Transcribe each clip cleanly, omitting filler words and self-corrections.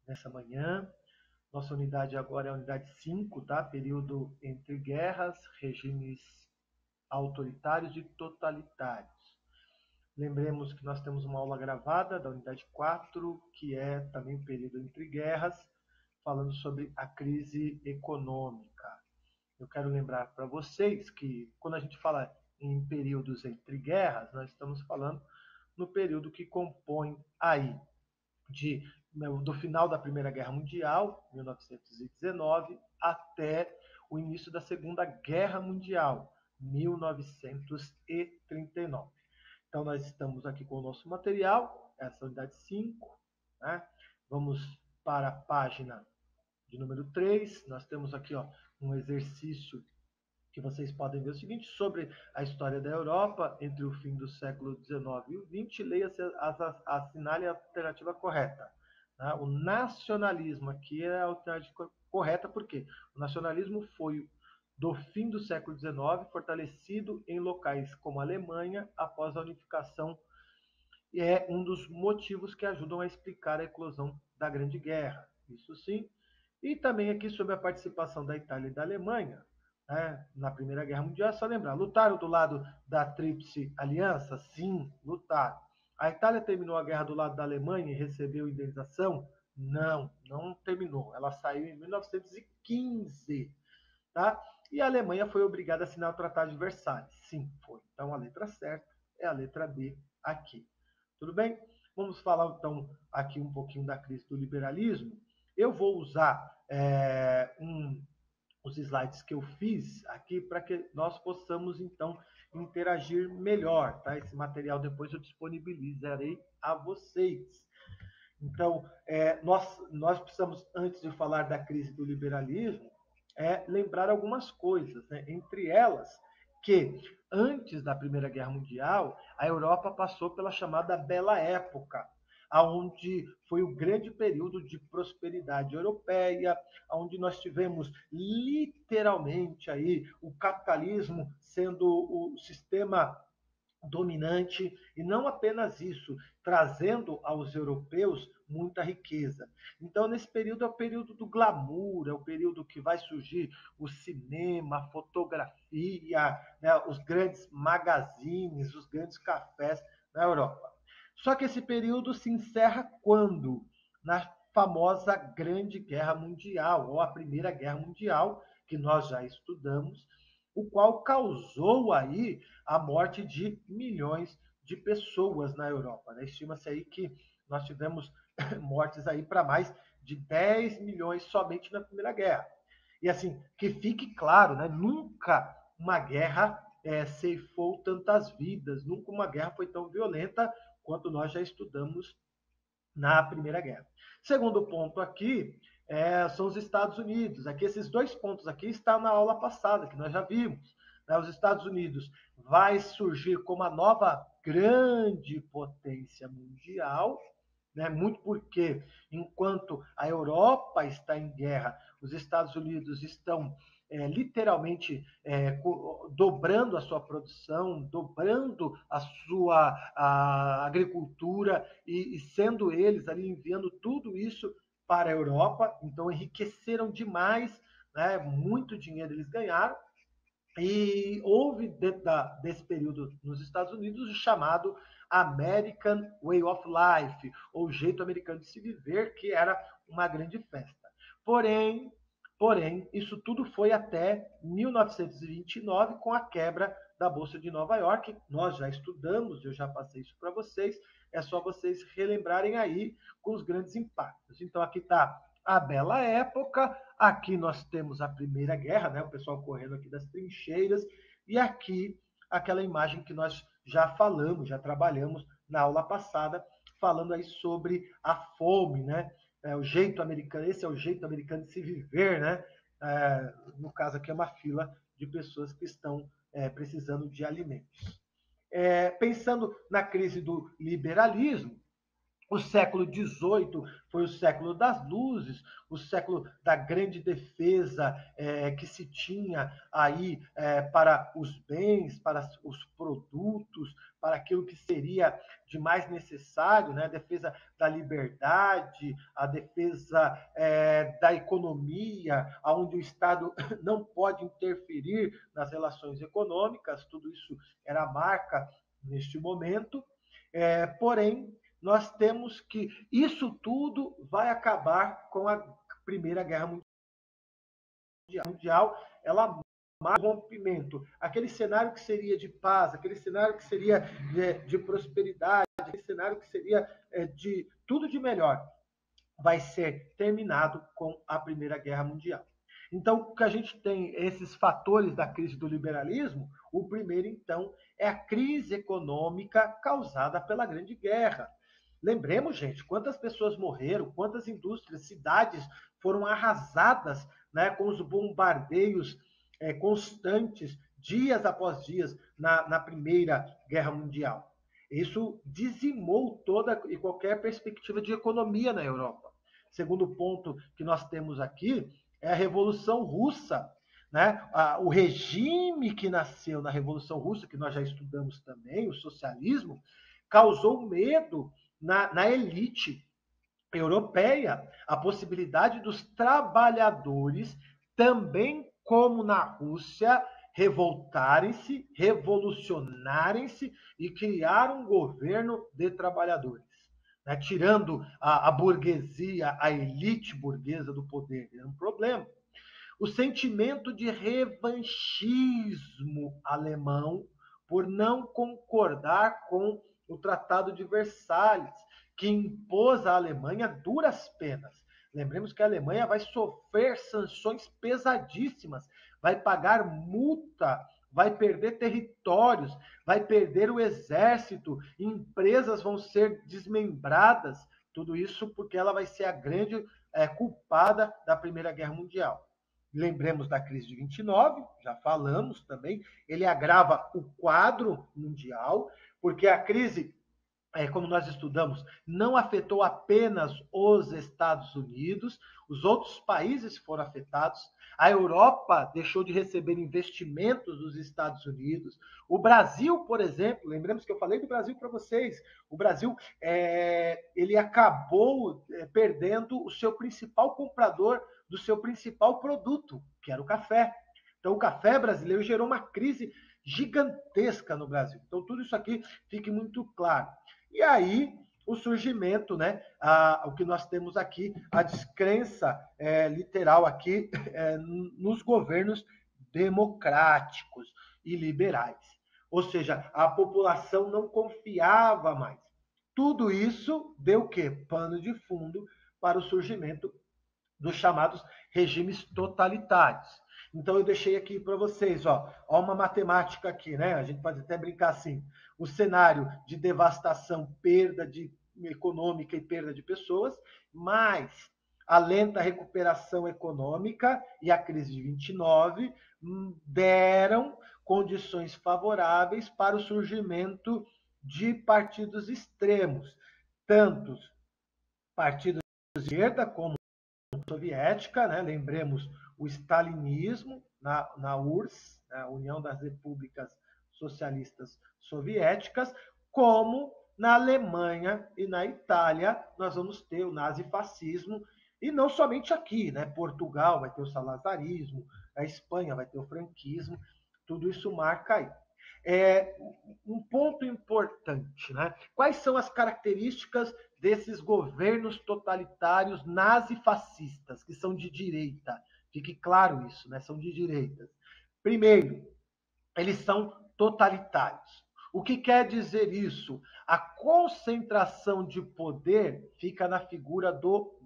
nessa manhã. Nossa unidade agora é a unidade 5, tá? Período entre guerras, regimes autoritários e totalitários. Lembremos que nós temos uma aula gravada da unidade 4, que é também o período entre guerras, falando sobre a crise econômica. Eu quero lembrar para vocês que quando a gente fala em períodos entre guerras, nós estamos falando no período que compõe aí do final da Primeira Guerra Mundial, 1919, até o início da Segunda Guerra Mundial, 1939. Então, nós estamos aqui com o nosso material, essa unidade 5. Né? Vamos para a página de número 3. Nós temos aqui um exercício que vocês podem ver o seguinte, sobre a história da Europa entre o fim do século XIX e o XX, leia-se, assinale a alternativa correta. Tá? O nacionalismo aqui é a alternativa correta, porque o nacionalismo foi do fim do século XIX, fortalecido em locais como a Alemanha, após a unificação, e é um dos motivos que ajudam a explicar a eclosão da Grande Guerra. Isso sim. E também aqui sobre a participação da Itália e da Alemanha, né, na Primeira Guerra Mundial, é só lembrar, lutaram do lado da Tríplice Aliança? Sim, lutaram. A Itália terminou a guerra do lado da Alemanha e recebeu indenização? Não, não terminou. Ela saiu em 1915, tá? E a Alemanha foi obrigada a assinar o Tratado de Versalhes. Sim, foi. Então a letra certa é a letra D aqui. Tudo bem? Vamos falar então aqui um pouquinho da crise do liberalismo. Eu vou usar os slides que eu fiz aqui para que nós possamos então interagir melhor, tá? Esse material depois eu disponibilizarei a vocês. Então, nós precisamos, antes de falar da crise do liberalismo, lembrar algumas coisas, né? Entre elas, que antes da Primeira Guerra Mundial, a Europa passou pela chamada Bela Época, onde foi o grande período de prosperidade europeia, onde nós tivemos literalmente aí o capitalismo sendo o sistema dominante, e não apenas isso, trazendo aos europeus muita riqueza. Então, nesse período é o período do glamour, é o período que vai surgir o cinema, a fotografia, né, os grandes magazines, os grandes cafés na Europa. Só que esse período se encerra quando? Na famosa Grande Guerra Mundial, ou a Primeira Guerra Mundial, que nós já estudamos, o qual causou aí a morte de milhões de pessoas na Europa. Né? Estima-se aí que nós tivemos mortes aí para mais de 10 milhões somente na Primeira Guerra. E assim, que fique claro, né? Nunca uma guerra ceifou tantas vidas, nunca uma guerra foi tão violenta quanto nós já estudamos na Primeira Guerra. Segundo ponto aqui são os Estados Unidos. Aqui, esses dois pontos aqui estão na aula passada, que nós já vimos. Né? Os Estados Unidos vai surgir como a nova grande potência mundial, né? Muito porque, enquanto a Europa está em guerra, os Estados Unidos estão literalmente dobrando a sua produção, dobrando a agricultura e sendo eles ali enviando tudo isso para a Europa. Então enriqueceram demais, né? Muito dinheiro eles ganharam. E houve, dentro desse período nos Estados Unidos, o chamado American Way of Life, ou jeito americano de se viver, que era uma grande festa. Porém, isso tudo foi até 1929, com a quebra da Bolsa de Nova York. Nós já estudamos, eu já passei isso para vocês, é só vocês relembrarem aí com os grandes impactos. Então, aqui está a Bela Época, aqui nós temos a Primeira Guerra, né? O pessoal correndo aqui das trincheiras, e aqui aquela imagem que nós já falamos, já trabalhamos na aula passada, falando aí sobre a fome, né? O jeito americano, esse é o jeito americano de se viver, né? No caso aqui é uma fila de pessoas que estão precisando de alimentos. Pensando na crise do liberalismo, O século XVIII foi o século das luzes, o século da grande defesa que se tinha aí para os bens, para os produtos, para aquilo que seria de mais necessário, né? A defesa da liberdade, a defesa da economia, onde o Estado não pode interferir nas relações econômicas, tudo isso era a marca neste momento. Porém, nós temos que isso tudo vai acabar com a Primeira Guerra Mundial. Ela marca o rompimento, aquele cenário que seria de paz, aquele cenário que seria de prosperidade, aquele cenário que seria de tudo de melhor, vai ser terminado com a Primeira Guerra Mundial. Então, o que a gente tem, esses fatores da crise do liberalismo, o primeiro, então, é a crise econômica causada pela Grande Guerra. Lembremos, gente, quantas pessoas morreram, quantas indústrias, cidades foram arrasadas, né, com os bombardeios constantes, dias após dias, na Primeira Guerra Mundial. Isso dizimou toda e qualquer perspectiva de economia na Europa. Segundo ponto que nós temos aqui é a Revolução Russa. Né? O regime que nasceu na Revolução Russa, que nós já estudamos também, o socialismo, causou medo na elite europeia, a possibilidade dos trabalhadores, também como na Rússia, revoltarem-se, revolucionarem-se e criar um governo de trabalhadores, né? Tirando a burguesia, a elite burguesa do poder, é um problema. O sentimento de revanchismo alemão por não concordar com o Tratado de Versalhes, que impôs à Alemanha duras penas. Lembremos que a Alemanha vai sofrer sanções pesadíssimas, vai pagar multa, vai perder territórios, vai perder o exército, empresas vão ser desmembradas, tudo isso porque ela vai ser a grande culpada da Primeira Guerra Mundial. Lembremos da crise de 29, já falamos também, ele agrava o quadro mundial, porque a crise, como nós estudamos, não afetou apenas os Estados Unidos, os outros países foram afetados, a Europa deixou de receber investimentos dos Estados Unidos, o Brasil, por exemplo, lembremos que eu falei do Brasil para vocês, o Brasil ele acabou perdendo o seu principal comprador do seu principal produto, que era o café. Então, o café brasileiro gerou uma crise gigantesca no Brasil. Então, tudo isso aqui fique muito claro. E aí, o surgimento, né? O que nós temos aqui, a descrença literal aqui nos governos democráticos e liberais. Ou seja, a população não confiava mais. Tudo isso deu o quê? Pano de fundo para o surgimento dos chamados regimes totalitários. Então eu deixei aqui para vocês, ó uma matemática aqui, né? A gente pode até brincar assim: o cenário de devastação, perda econômica e perda de pessoas, mais a lenta recuperação econômica e a crise de 29 deram condições favoráveis para o surgimento de partidos extremos, tanto partidos de esquerda como soviética, né? Lembremos o stalinismo na URSS, a União das Repúblicas Socialistas Soviéticas, como na Alemanha e na Itália nós vamos ter o nazifascismo, e não somente aqui, né? Portugal vai ter o salazarismo, a Espanha vai ter o franquismo, tudo isso marca aí. Um ponto importante, né? Quais são as características desses governos totalitários nazifascistas, que são de direita? Fique claro isso, né? São de direita. Primeiro, eles são totalitários. O que quer dizer isso? A concentração de poder fica na figura do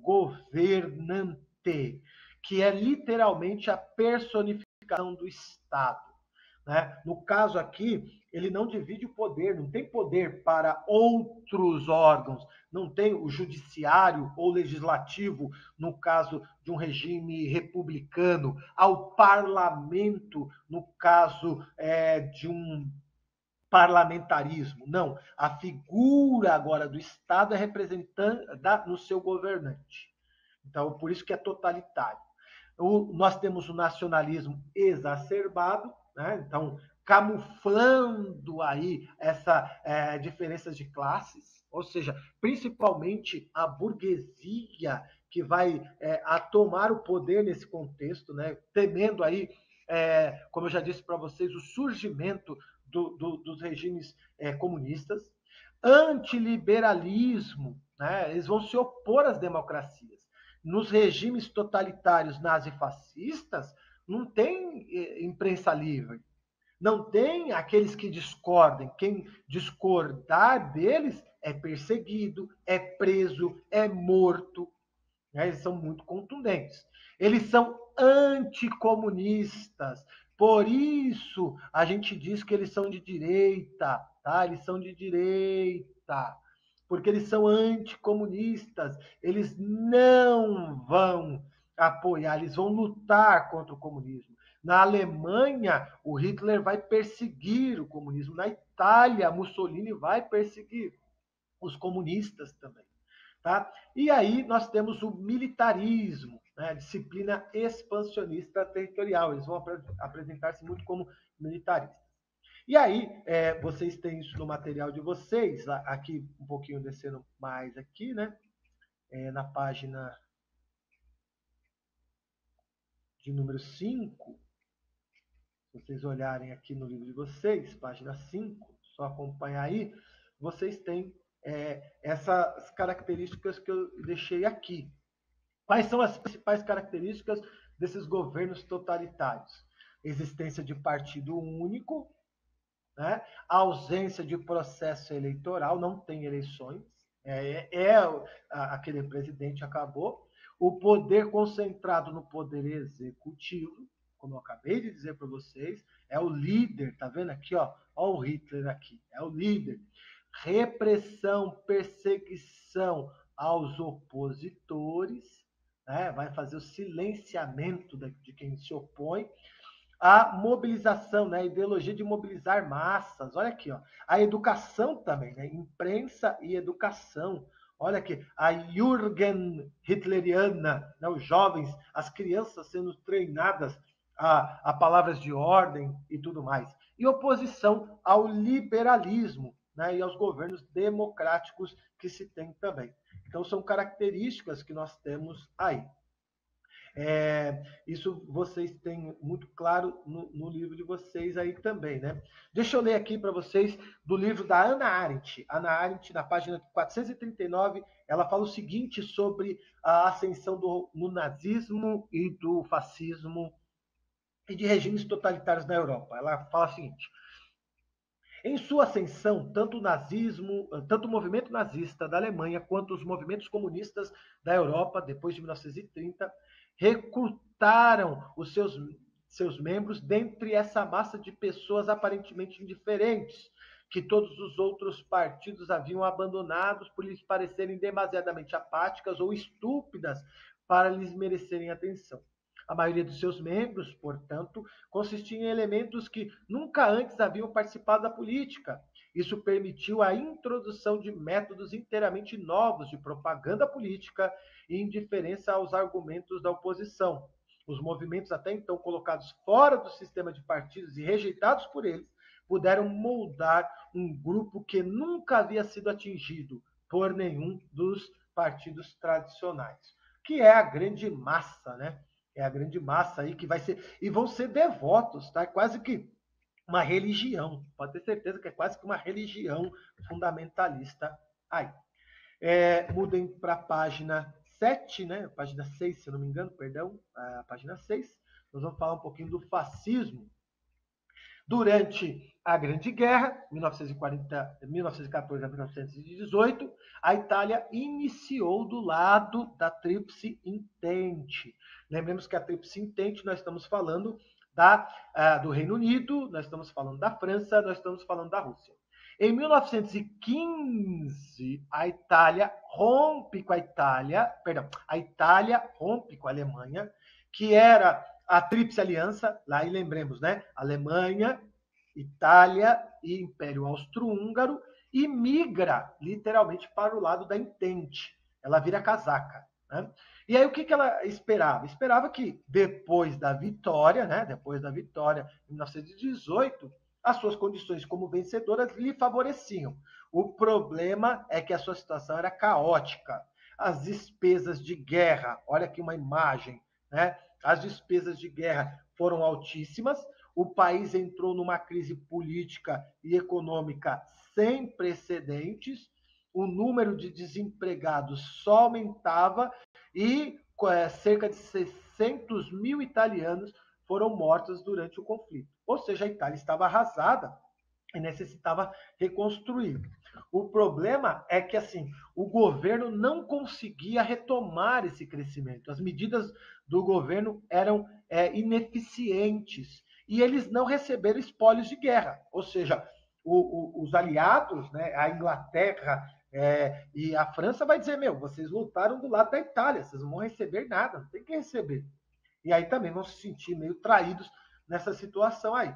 governante, que é literalmente a personificação do Estado. Né? No caso aqui, ele não divide o poder, não tem poder para outros órgãos, não tem o judiciário ou legislativo, no caso de um regime republicano, ao parlamento, no caso de um parlamentarismo. Não, a figura agora do Estado é representada no seu governante. Então, por isso que é totalitário. Nós temos o nacionalismo exacerbado, né? Então, camuflando aí essa diferenças de classes, ou seja, principalmente a burguesia que vai a tomar o poder nesse contexto, né? Temendo aí, como eu já disse para vocês, o surgimento dos regimes comunistas, antiliberalismo, né? Eles vão se opor às democracias. Nos regimes totalitários nazifascistas, não tem imprensa livre, não tem aqueles que discordem. Quem discordar deles é perseguido, é preso, é morto. Eles são muito contundentes. Eles são anticomunistas. Por isso, a gente diz que eles são de direita, tá? Eles são de direita. Porque eles são anticomunistas. Eles não vão apoiar, eles vão lutar contra o comunismo. Na Alemanha, o Hitler vai perseguir o comunismo. Na Itália, Mussolini vai perseguir os comunistas também. Tá? E aí nós temos o militarismo, né? A disciplina expansionista territorial. Eles vão apresentar-se muito como militaristas. E aí, vocês têm isso no material de vocês, aqui um pouquinho descendo mais aqui, né? Na página de número 5, se vocês olharem aqui no livro de vocês, página 5, só acompanhar aí, vocês têm essas características que eu deixei aqui. Quais são as principais características desses governos totalitários? Existência de partido único, né? Ausência de processo eleitoral, não tem eleições, aquele presidente acabou. O poder concentrado no poder executivo, como eu acabei de dizer para vocês, é o líder, tá vendo aqui, ó o Hitler aqui, é o líder. Repressão, perseguição aos opositores, né? Vai fazer o silenciamento de quem se opõe. A mobilização, né? A ideologia de mobilizar massas. Olha aqui, ó. A educação também, né? Imprensa e educação. Olha aqui, a Jürgen Hitleriana, né? Os jovens, as crianças sendo treinadas a palavras de ordem e tudo mais. E oposição ao liberalismo, né? E aos governos democráticos que se tem também. Então, são características que nós temos aí. Isso vocês têm muito claro no livro de vocês aí também, né? Deixa eu ler aqui para vocês do livro da Hannah Arendt. Hannah Arendt, na página 439, ela fala o seguinte sobre a ascensão do nazismo e do fascismo e de regimes totalitários na Europa. Ela fala o seguinte: em sua ascensão, tanto o movimento nazista da Alemanha quanto os movimentos comunistas da Europa, depois de 1930, recrutaram os seus membros dentre essa massa de pessoas aparentemente indiferentes, que todos os outros partidos haviam abandonado por lhes parecerem demasiadamente apáticas ou estúpidas para lhes merecerem atenção. A maioria dos seus membros, portanto, consistia em elementos que nunca antes haviam participado da política. Isso permitiu a introdução de métodos inteiramente novos de propaganda política e indiferença aos argumentos da oposição. Os movimentos até então colocados fora do sistema de partidos e rejeitados por eles puderam moldar um grupo que nunca havia sido atingido por nenhum dos partidos tradicionais, que é a grande massa, né? É a grande massa aí que vai ser, e vão ser devotos, tá? É quase que uma religião, pode ter certeza que é quase que uma religião fundamentalista aí. Mudem para a página 7, né? Página 6, se eu não me engano, perdão, a página 6. Nós vamos falar um pouquinho do fascismo. Durante a Grande Guerra, 1914 a 1918, a Itália iniciou do lado da Tríplice Entente. Lembremos que a Tríplice Entente, nós estamos falando do Reino Unido, nós estamos falando da França, nós estamos falando da Rússia. Em 1915, a Itália rompe com a Alemanha, que era a Tríplice Aliança, lá e lembremos, né? Alemanha, Itália e Império Austro-Húngaro, e migra literalmente para o lado da Entente. Ela vira casaca. Né? E aí o que ela esperava? Esperava que depois da vitória, né, depois da vitória em 1918, as suas condições como vencedoras lhe favoreciam. O problema é que a sua situação era caótica. As despesas de guerra, olha aqui uma imagem, né? As despesas de guerra foram altíssimas, o país entrou numa crise política e econômica sem precedentes, o número de desempregados só aumentava e cerca de 600 mil italianos foram mortos durante o conflito. Ou seja, a Itália estava arrasada e necessitava reconstruir. O problema é que assim, o governo não conseguia retomar esse crescimento. As medidas do governo eram ineficientes e eles não receberam espólios de guerra. Ou seja, os aliados, né, a Inglaterra e a França vai dizer, vocês lutaram do lado da Itália, vocês não vão receber nada, não tem que receber. E aí também vão se sentir meio traídos nessa situação aí.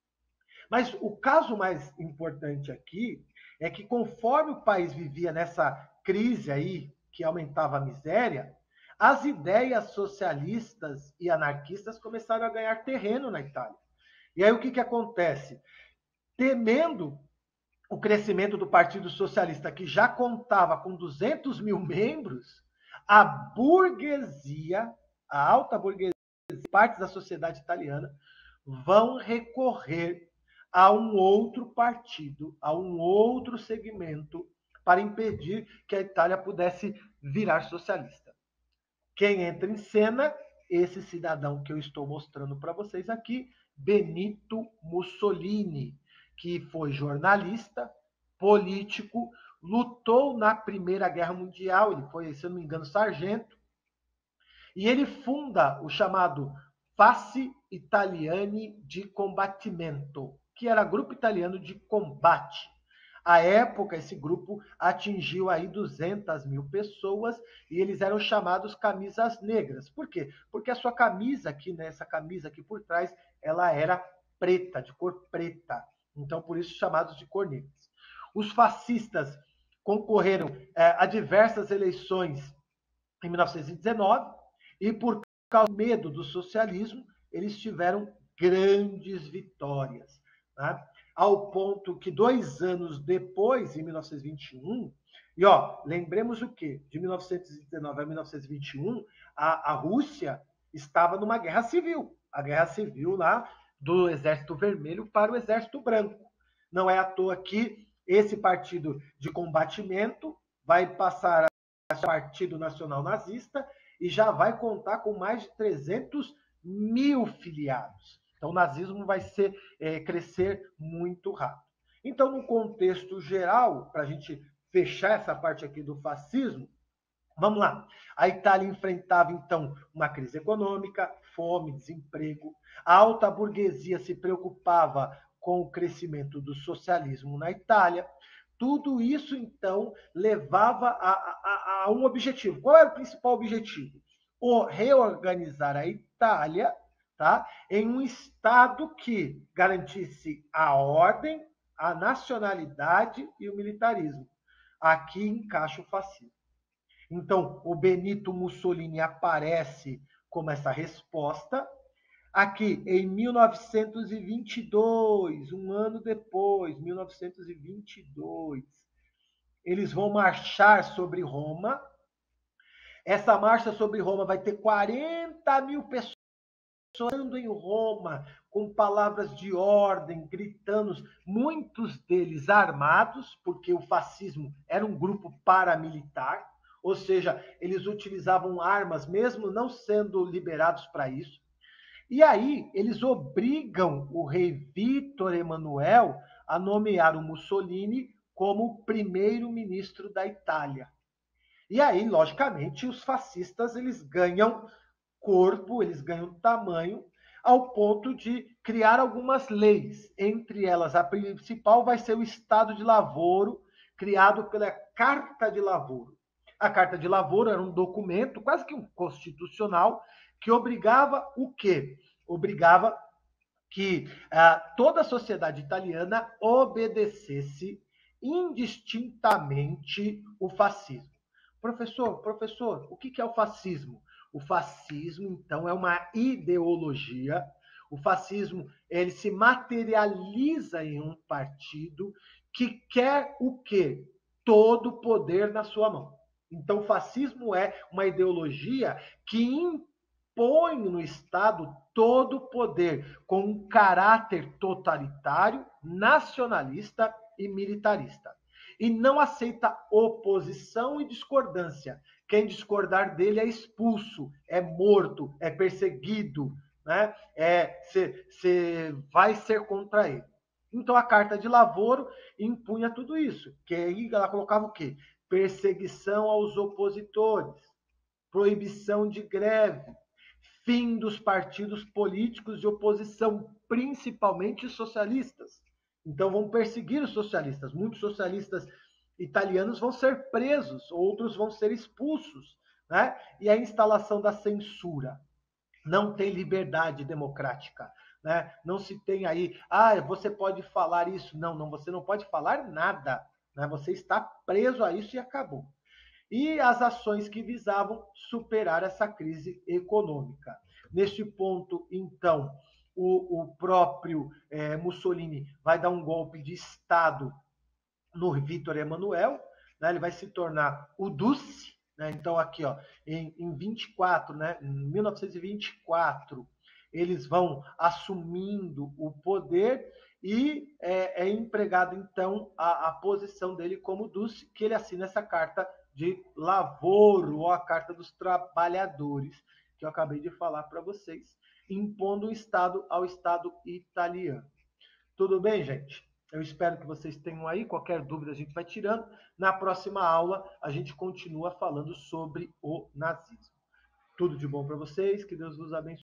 Mas o caso mais importante aqui é que conforme o país vivia nessa crise aí, que aumentava a miséria, as ideias socialistas e anarquistas começaram a ganhar terreno na Itália. E aí o que acontece? Temendo o crescimento do Partido Socialista, que já contava com 200 mil membros, a burguesia, a alta burguesia, partes da sociedade italiana, vão recorrer a um outro partido, a um outro segmento, para impedir que a Itália pudesse virar socialista. Quem entra em cena? Esse cidadão que eu estou mostrando para vocês aqui, Benito Mussolini, que foi jornalista, político, lutou na Primeira Guerra Mundial, ele foi, se eu não me engano, sargento, e ele funda o chamado Fasci Italiani di Combattimento, que era grupo italiano de combate. À época, esse grupo atingiu aí 200 mil pessoas e eles eram chamados camisas negras. Por quê? Porque a sua camisa aqui, né, essa camisa aqui por trás, ela era preta, de cor preta. Então, por isso, chamados de cor negras. Os fascistas concorreram a diversas eleições em 1919 e, por causa do medo do socialismo, eles tiveram grandes vitórias. Né? Ao ponto que 2 anos depois, em 1921, e lembremos o quê? De 1919 a 1921, a Rússia estava numa guerra civil. A guerra civil lá do Exército Vermelho para o Exército Branco. Não é à toa que esse partido de combatimento vai passar a ser Partido Nacional Nazista e já vai contar com mais de 300 mil filiados. Então, o nazismo vai crescer muito rápido. Então, no contexto geral, para a gente fechar essa parte aqui do fascismo, vamos lá. A Itália enfrentava, então, uma crise econômica, fome, desemprego. A alta burguesia se preocupava com o crescimento do socialismo na Itália. Tudo isso, então, levava a um objetivo. Qual era o principal objetivo? Reorganizar a Itália, tá, em um Estado que garantisse a ordem, a nacionalidade e o militarismo. Aqui encaixa o fascismo. Então, o Benito Mussolini aparece como essa resposta. Aqui, em 1922, um ano depois, 1922, eles vão marchar sobre Roma. Essa marcha sobre Roma vai ter 40 mil pessoas em Roma, com palavras de ordem, gritando, muitos deles armados, porque o fascismo era um grupo paramilitar, ou seja, eles utilizavam armas mesmo não sendo liberados para isso. E aí eles obrigam o rei Vítor Emanuel a nomear o Mussolini como primeiro-ministro da Itália. E aí, logicamente, os fascistas eles ganham corpo, eles ganham tamanho, ao ponto de criar algumas leis. Entre elas, a principal vai ser o Estado de Lavoro, criado pela Carta de Lavoro. A Carta de Lavoro era um documento, quase que um constitucional, que obrigava o quê? Obrigava que toda a sociedade italiana obedecesse indistintamente o fascismo. Professor, o que é o fascismo? O fascismo, então, é uma ideologia. O fascismo, ele se materializa em um partido que quer o quê? Todo o poder na sua mão. Então, o fascismo é uma ideologia que impõe no Estado todo o poder, com um caráter totalitário, nacionalista e militarista. E não aceita oposição e discordância. Quem discordar dele é expulso, é morto, é perseguido, né? Você vai ser contra ele. Então a Carta de Lavoro impunha tudo isso. Que aí ela colocava o quê? Perseguição aos opositores, proibição de greve, fim dos partidos políticos de oposição, principalmente socialistas. Então vão perseguir os socialistas. Muitos socialistas italianos vão ser presos, outros vão ser expulsos, né? E a instalação da censura. Não tem liberdade democrática, né? Não se tem aí, você pode falar isso. Não, você não pode falar nada, né? Você está preso a isso e acabou. E as ações que visavam superar essa crise econômica. Neste ponto, então, o próprio Mussolini vai dar um golpe de Estado no Vítor Emanuel, né? Ele vai se tornar o Duce, né? Então, aqui, ó, em 24, né? Em 1924, eles vão assumindo o poder e é empregado, então, a posição dele como Duce, que ele assina essa carta de Lavoro, ou a Carta dos Trabalhadores, que eu acabei de falar para vocês, impondo o Estado ao Estado italiano. Tudo bem, gente? Eu espero que vocês tenham aí. Qualquer dúvida a gente vai tirando. Na próxima aula, a gente continua falando sobre o nazismo. Tudo de bom para vocês. Que Deus vos abençoe.